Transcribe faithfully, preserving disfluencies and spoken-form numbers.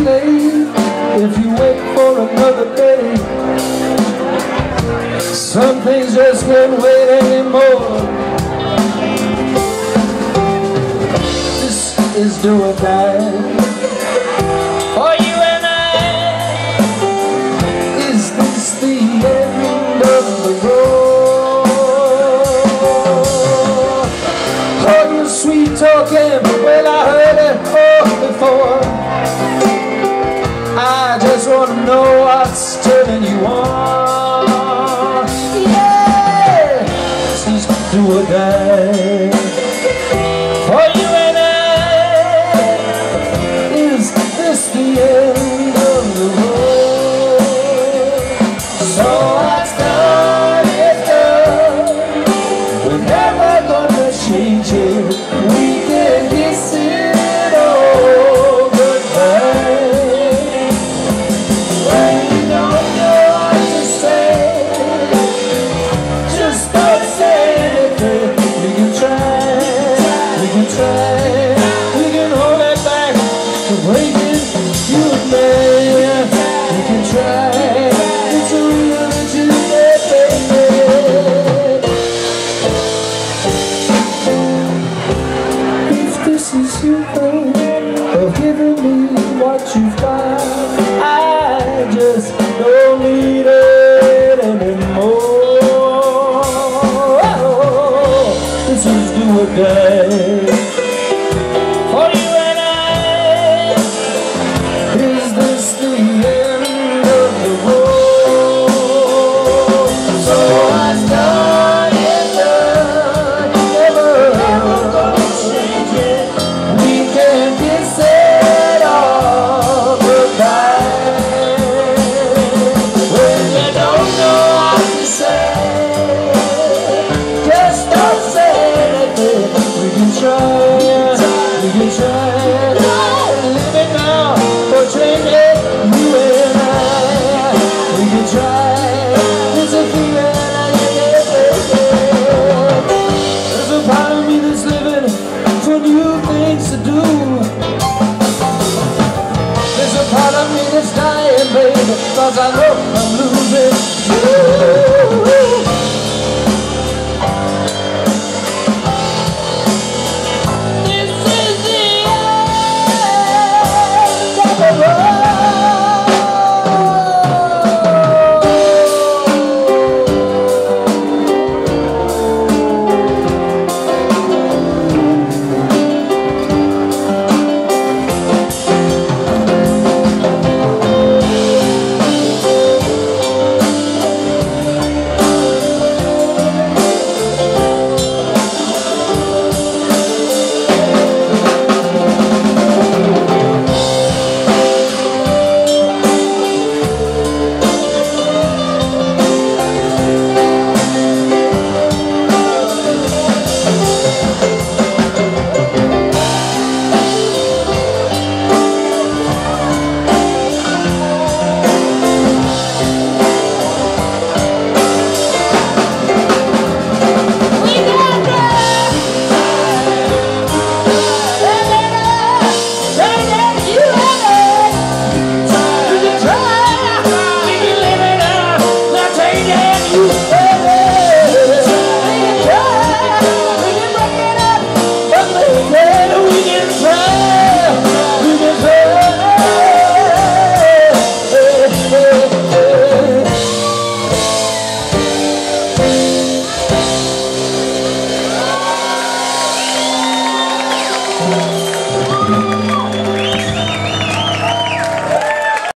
late if you wait for another day. Some things just can't wait anymore. This is do or die for you and I. Is this the end of the road? Oh, you sweet talking, well I heard it all before. I just want to know what's turning you on. Yeah, this is do or die for you and I. Is this the end of the road? So what's done is done. We're never gonna change it. We can kiss it all goodbye. Of giving me what you've got, I just don't need it anymore. Oh, this is do or die for you and I. Is this the end of the road? So what's done is done. Never, never gonna change it. We can kiss it all goodbye. When you don't know what to say, just don't say anything. We can try.